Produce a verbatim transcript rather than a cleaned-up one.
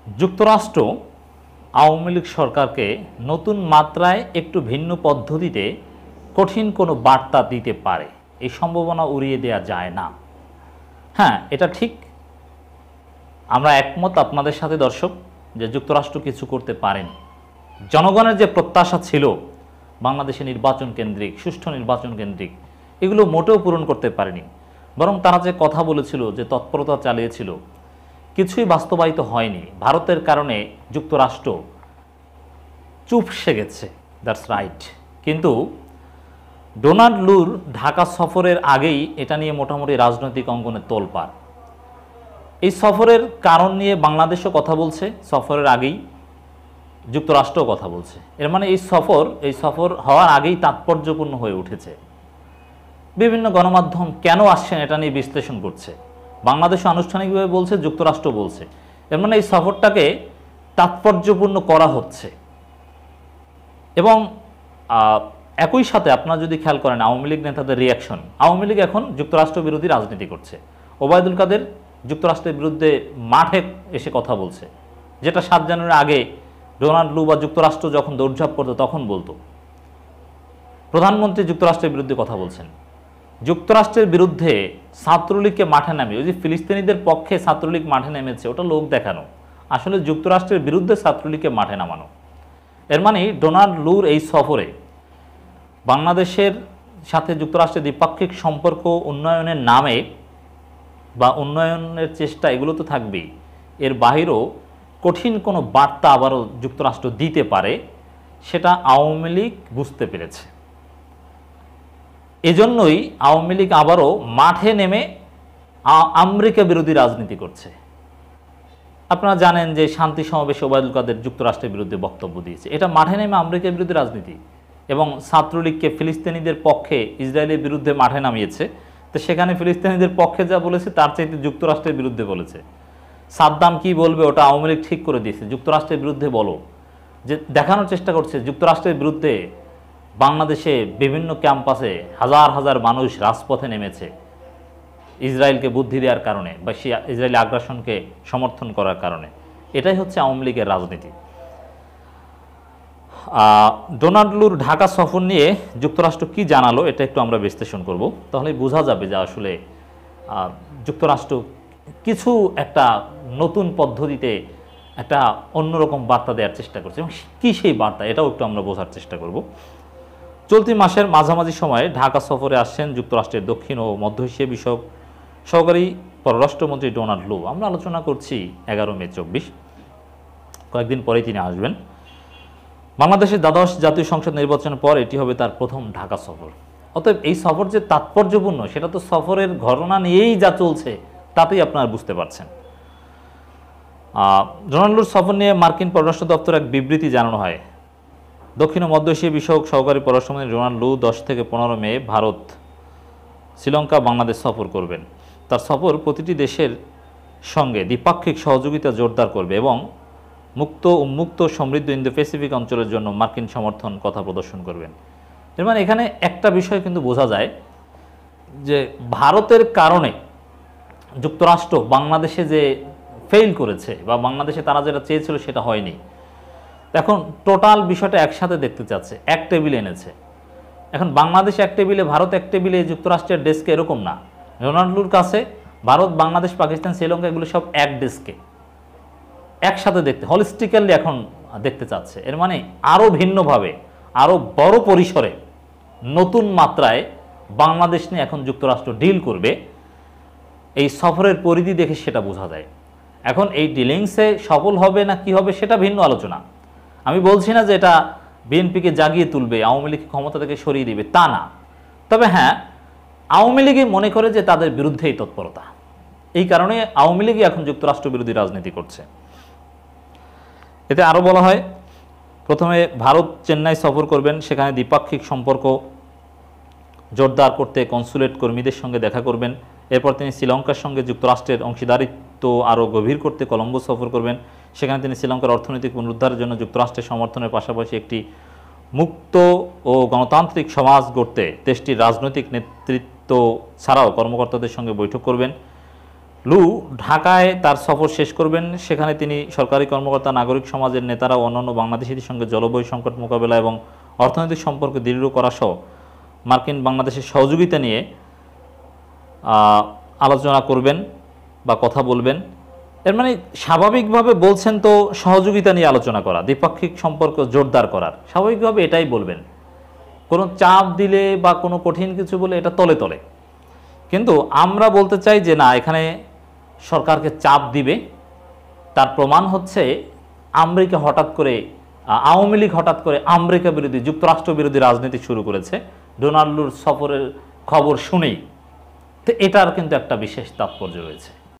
যুক্তরাষ্ট্র আওয়ামী লীগ সরকারকে নতুন মাত্রায় একটু ভিন্ন পদ্ধতিতে কঠিন কোনো বার্তা দিতে পারে, এই সম্ভাবনা উড়িয়ে দেওয়া যায় না। হ্যাঁ, এটা ঠিক, আমরা একমত আপনাদের সাথে দর্শক যে যুক্তরাষ্ট্র কিছু করতে পারেনি। জনগণের যে প্রত্যাশা ছিল বাংলাদেশে নির্বাচন কেন্দ্রিক, সুষ্ঠু নির্বাচন কেন্দ্রিক, এগুলো মোটেও পূরণ করতে পারেনি। বরং তারা যে কথা বলেছিল, যে তৎপরতা চালিয়েছিল, কিছুই বাস্তবায়িত হয়নি। ভারতের কারণে যুক্তরাষ্ট্র চুপসে গেছে, দ্যাটস রাইট। কিন্তু ডোনাল্ড লুর ঢাকা সফরের আগেই এটা নিয়ে মোটামুটি রাজনৈতিক অঙ্গনে তোলপাড়। এই সফরের কারণ নিয়ে বাংলাদেশও কথা বলছে, সফরের আগেই যুক্তরাষ্ট্রও কথা বলছে। এর মানে এই সফর এই সফর হওয়ার আগেই তাৎপর্যপূর্ণ হয়ে উঠেছে। বিভিন্ন গণমাধ্যম কেন আসছেন এটা নিয়ে বিশ্লেষণ করছে। বাংলাদেশ আনুষ্ঠানিকভাবে বলছে, যুক্তরাষ্ট্র বলছে। এর মানে এই সফরটাকে তাৎপর্যপূর্ণ করা হচ্ছে। এবং একই সাথে আপনারা যদি খেয়াল করেন আওয়ামী লীগ নেতাদের রিয়াকশন, আওয়ামী লীগ এখন যুক্তরাষ্ট্র বিরোধী রাজনীতি করছে। ওবায়দুল কাদের যুক্তরাষ্ট্রের বিরুদ্ধে মাঠে এসে কথা বলছে, যেটা সাত জানুয়ারি আগে ডোনাল্ড লু বা যুক্তরাষ্ট্র যখন দৌড়ঝাঁপ করতো তখন বলতো। প্রধানমন্ত্রী যুক্তরাষ্ট্রের বিরুদ্ধে কথা বলছেন। যুক্তরাষ্ট্রের বিরুদ্ধে ছাত্রলীগকে মাঠে নামিয়ে, ওই যে ফিলিস্তিনিদের পক্ষে ছাত্রলীগ মাঠে নেমেছে, ওটা লোক দেখানো। আসলে যুক্তরাষ্ট্রের বিরুদ্ধে ছাত্রলীগকে মাঠে নামানো। এর মানে ডোনাল্ড লুর এই সফরে বাংলাদেশের সাথে যুক্তরাষ্ট্রের দ্বিপাক্ষিক সম্পর্ক উন্নয়নের নামে বা উন্নয়নের চেষ্টা, এগুলো তো থাকবেই, এর বাহিরেও কঠিন কোনো বার্তা আবারও যুক্তরাষ্ট্র দিতে পারে, সেটা আওয়ামী লীগ বুঝতে পেরেছে। এজন্যই আওয়ামী লীগ আবারও মাঠে নেমে আমেরিকা বিরোধী রাজনীতি করছে। আপনারা জানেন যে শান্তি সমাবেশে ওবায়দুল কাদের যুক্তরাষ্ট্রের বিরুদ্ধে বক্তব্য দিয়েছে, এটা মাঠে নেমে আমেরিকা বিরোধী রাজনীতি। এবং ছাত্রলীগকে ফিলিস্তিনিদের পক্ষে ইসরায়েলের বিরুদ্ধে মাঠে নামিয়েছে, তো সেখানে ফিলিস্তিনিদের পক্ষে যা বলেছে তার চাইতে যুক্তরাষ্ট্রের বিরুদ্ধে বলেছে। সাদ্দাম কি বলবে ওটা আওয়ামী লীগ ঠিক করে দিয়েছে, যুক্তরাষ্ট্রের বিরুদ্ধে বলো, যে দেখানোর চেষ্টা করছে যুক্তরাষ্ট্রের বিরুদ্ধে। বাংলাদেশে বিভিন্ন ক্যাম্পাসে হাজার হাজার মানুষ রাজপথে নেমেছে ইসরায়েলকে বুদ্ধি দেওয়ার কারণে বা সে ইসরায়েলি আগ্রাসনকে সমর্থন করার কারণে। এটাই হচ্ছে আওয়ামী লীগের রাজনীতি। ডোনাল্ড লুর ঢাকা সফর নিয়ে যুক্তরাষ্ট্র কি জানালো এটা একটু আমরা বিশ্লেষণ করব, তাহলে বোঝা যাবে যে আসলে যুক্তরাষ্ট্র কিছু একটা নতুন পদ্ধতিতে একটা অন্যরকম বার্তা দেওয়ার চেষ্টা করছে। এবং কী সেই বার্তা, এটাও একটু আমরা বোঝার চেষ্টা করব। চলতি মাসের মাঝামাঝি সময়ে ঢাকা সফরে আসছেন যুক্তরাষ্ট্রের দক্ষিণ ও মধ্য এশিয়া বিষয়ক সহকারী পররাষ্ট্রমন্ত্রী ডোনাল্ড লু। আমরা আলোচনা করছি এগারো মে চব্বিশ, কয়েকদিন পরেই তিনি আসবেন। বাংলাদেশের দ্বাদশ জাতীয় সংসদ নির্বাচনের পর এটি হবে তার প্রথম ঢাকা সফর। অতএব এই সফর যে তাৎপর্যপূর্ণ, সেটা তো সফরের ঘটনা নিয়েই যা চলছে তাতেই আপনারা বুঝতে পারছেন। ডোনাল্ড লুর সফর নিয়ে মার্কিন পররাষ্ট্র দপ্তর এক বিবৃতি জানানো হয়। দক্ষিণ ও মধ্য এশিয়া বিষয়ক সহকারী পররাষ্ট্রমন্ত্রী ডোনাল্ড লু দশ থেকে পনেরো মে ভারত, শ্রীলঙ্কা, বাংলাদেশ সফর করবেন। তার সফর প্রতিটি দেশের সঙ্গে দ্বিপাক্ষিক সহযোগিতা জোরদার করবে এবং মুক্ত উন্মুক্ত সমৃদ্ধ ইন্দো প্যাসিফিক অঞ্চলের জন্য মার্কিন সমর্থন কথা প্রদর্শন করবেন। এর মানে এখানে একটা বিষয় কিন্তু বোঝা যায় যে ভারতের কারণে যুক্তরাষ্ট্র বাংলাদেশে যে ফেইল করেছে বা বাংলাদেশে তারা যেটা চেয়েছিল সেটা হয়নি। এখন টোটাল বিষয়টা একসাথে দেখতে চাচ্ছে, এক টেবিলে এনেছে। এখন বাংলাদেশ এক টেবিলে, ভারত এক টেবিলে, যুক্তরাষ্ট্রের ডেস্কে, এরকম না। ডোনাল্ড লুর কাছে ভারত, বাংলাদেশ, পাকিস্তান, শ্রীলঙ্কা এগুলো সব এক ডেস্কে একসাথে দেখতে, হলিস্টিক্যালি এখন দেখতে চাচ্ছে। এর মানে আরও ভিন্নভাবে, আরও বড় পরিসরে, নতুন মাত্রায় বাংলাদেশ নিয়ে এখন যুক্তরাষ্ট্র ডিল করবে। এই সফরের পরিধি দেখে সেটা বোঝা যায়। এখন এই ডিলিংসে সফল হবে না কি হবে সেটা ভিন্ন আলোচনা। আমি বলছি না যে এটা বিএনপিকে জাগিয়ে তুলবে, আওয়ামী লীগকে ক্ষমতা থেকে সরিয়ে দিবে, তা না। তবে হ্যাঁ, আওয়ামী লীগই মনে করে যে তাদের বিরুদ্ধেই তৎপরতা, এই কারণে আওয়ামী লীগই এখন যুক্তরাষ্ট্র বিরোধী রাজনীতি করছে। এতে আরও বলা হয়, প্রথমে ভারত চেন্নাই সফর করবেন, সেখানে দ্বিপাক্ষিক সম্পর্ক জোরদার করতে কনসুলেট কর্মীদের সঙ্গে দেখা করবেন। এরপর তিনি শ্রীলঙ্কার সঙ্গে যুক্তরাষ্ট্রের অংশীদারিত্ব আরও গভীর করতে কলম্বো সফর করবেন। সেখানে তিনি শ্রীলঙ্কার অর্থনৈতিক পুনরুদ্ধারের জন্য যুক্তরাষ্ট্রের সমর্থনের পাশাপাশি একটি মুক্ত ও গণতান্ত্রিক সমাজ গড়তে দেশটির রাজনৈতিক নেতৃত্ব ছাড়াও কর্মকর্তাদের সঙ্গে বৈঠক করবেন। লু ঢাকায় তার সফর শেষ করবেন। সেখানে তিনি সরকারি কর্মকর্তা, নাগরিক সমাজের নেতারা ও অন্যান্য বাংলাদেশিদের সঙ্গে জলবায়ু সংকট মোকাবেলা এবং অর্থনৈতিক সম্পর্ক দৃঢ় করা সহ মার্কিন বাংলাদেশের সহযোগিতা নিয়ে আলোচনা করবেন বা কথা বলবেন। এর মানে স্বাভাবিকভাবে বলছেন তো সহযোগিতা নিয়ে আলোচনা করা, দ্বিপাক্ষিক সম্পর্ক জোরদার করার, স্বাভাবিকভাবে এটাই বলবেন। কোনো চাপ দিলে বা কোনো কঠিন কিছু বলে এটা তলে তলে। কিন্তু আমরা বলতে চাই যে না, এখানে সরকারকে চাপ দিবে। তার প্রমাণ হচ্ছে আমেরিকা হঠাৎ করে, আওয়ামী লীগ হঠাৎ করে আমেরিকা বিরোধী, যুক্তরাষ্ট্র বিরোধী রাজনীতি শুরু করেছে ডোনাল্ড লুর সফরের খবর শুনেই। তো এটার কিন্তু একটা বিশেষ তাৎপর্য রয়েছে।